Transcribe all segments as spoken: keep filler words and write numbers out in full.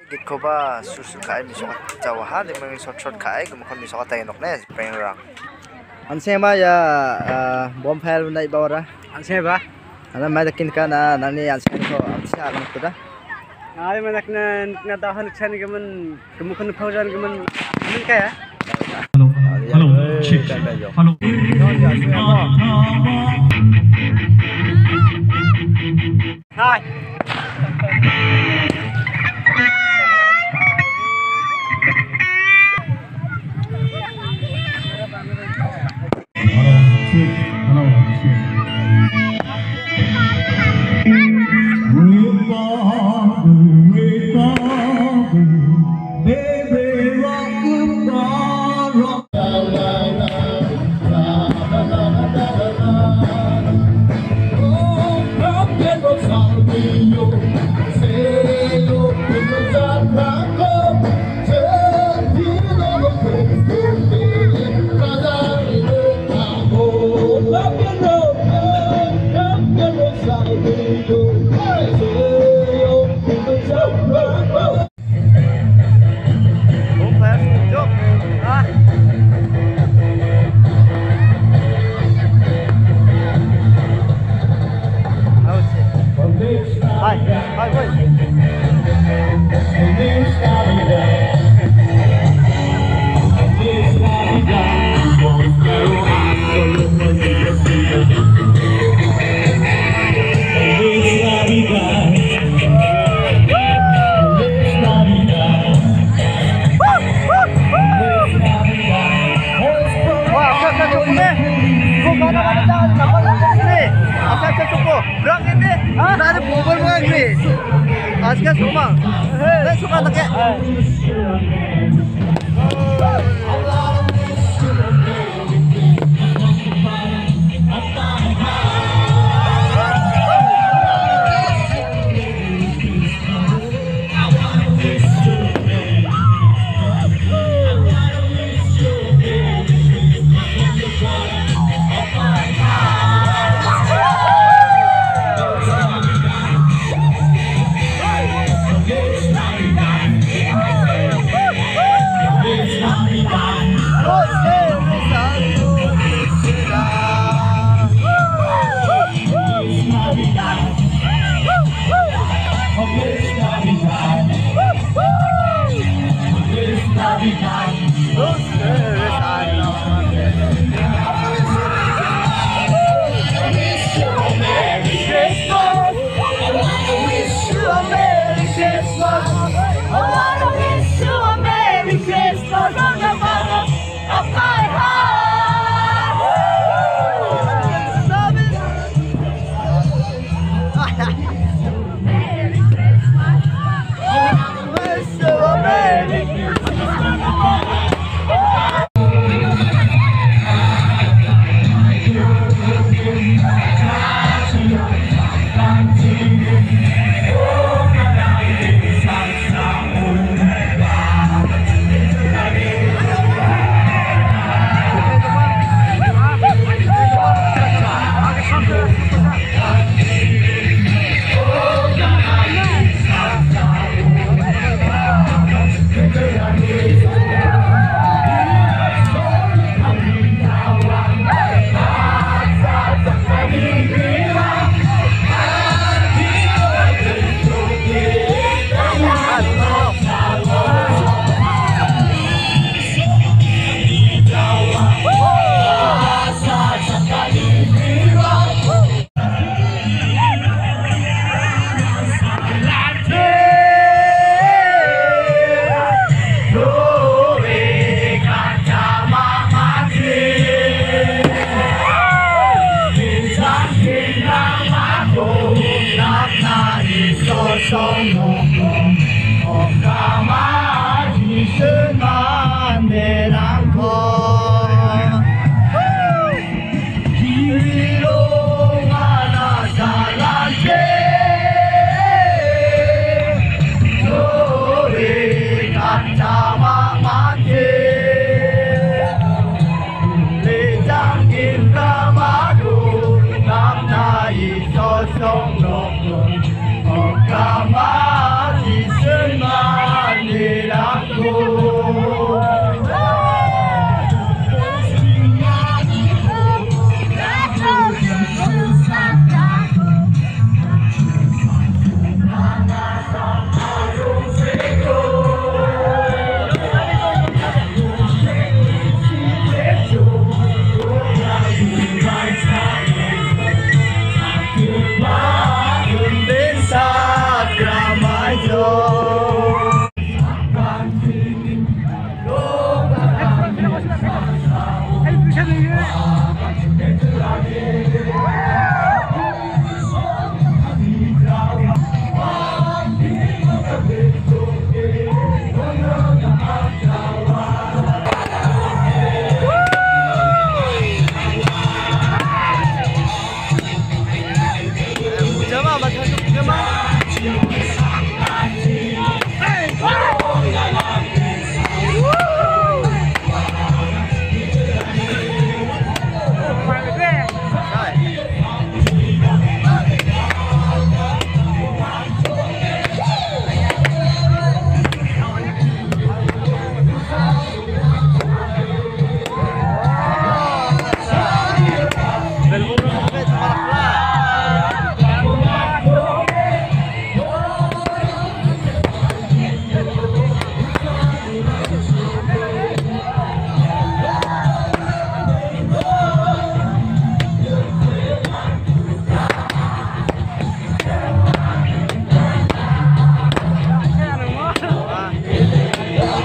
git ko ba susu kai mi sokat jawaha de mi short short kai gum kon mi sokat tay nok ne peng rang anse ma ya bom file nai bawra anse ba ana ma dakin kana nani anse ko amsa kan kuda ai ma nakna na dahan chan gaman gumukon phaujan gaman min kaya hello hello hello hi Aska semua, saya suka tak Song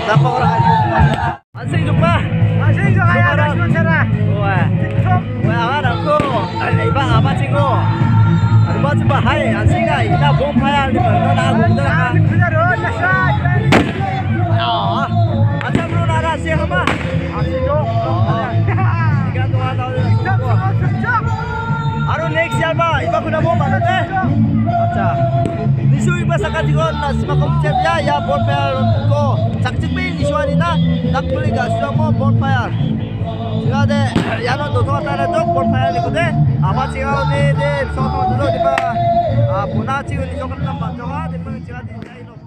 Dapat orang. Ansing jumpa. Ansing jumpa ada sementara. Wah. Wah, akan aku. Iba apa cinggu? Rumah jumpa hai. Ansing ay. Ina bom payah ni mana nak aku dah. Ah. Macam mana nak rasa apa? Ansing tu. Ikan tu ada. Aru next year ba iba kuna bom mana teh? Acha. Nisu iba sakat ikon na semakom cepya ya bonfire ko. Cakcik pi nisu ani na nak beli gas mo bonfire. Sila de ya no do to ta to bonfire ni ko de. Aba chiga ni de so to do de ba. Ah puna chiga ni so kan tam ba jo ha de pa chiga di dai no.